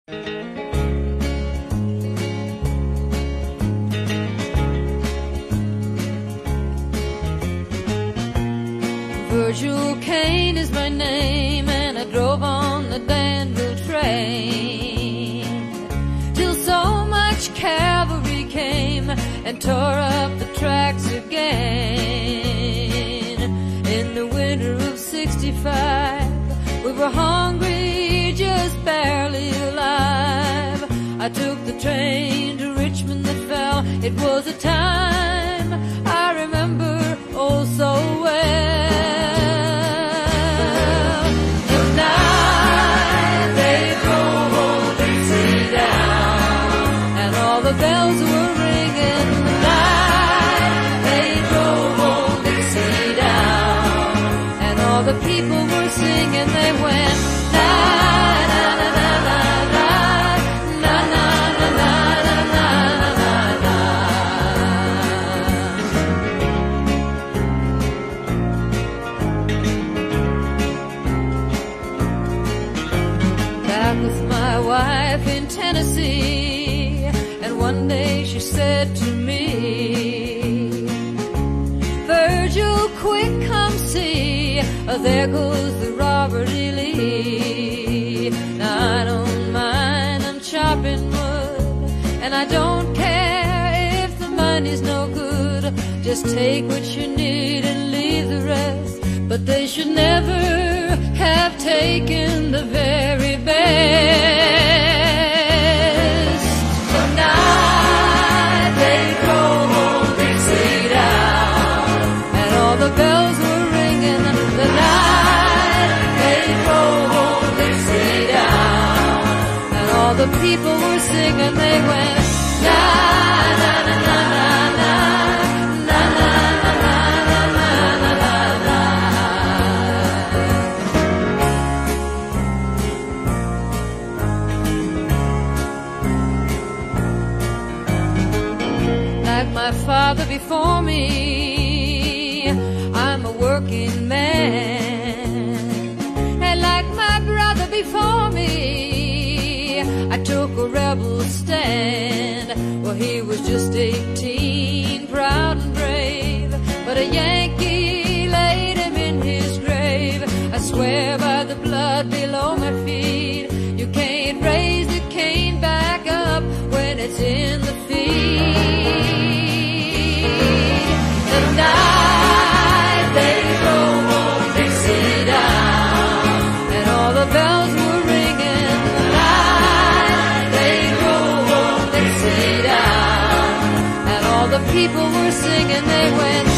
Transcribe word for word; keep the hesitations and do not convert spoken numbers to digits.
Virgil Kane is my name, and I drove on the Danville train till so much cavalry came and tore up the tracks again. In the winter of sixty-five, we were hungry, just barely alive. I took the train to Richmond that fell. It was a time I remember oh so well. The bells were ringing the night they drove old Dixie down, and all the people were singing. They went la la la la la la la la la la la la. Back with my wife in Tennessee, one day she said to me, Virgil, quick, come see, oh, there goes the Robert E. Lee. Now I don't mind, I'm chopping wood, and I don't care if the money's no good. Just take what you need and leave the rest. But they should never have taken the very best. The bells were ringing the night they drove old Dixie down, and all the people were singing. They went la la la la la la la la la la la. Like my father before me, I'm a working man, and like my brother before me, I took a rebel stand. Well, he was just eighteen, proud and brave, but a Yankee laid him in his grave. I swear by the blood below my feet, you can't raise the cane back up when it's in the feed. And I they drove old Dixie down, and all the bells were ringing the night they drove old Dixie down, and all the people were singing. They went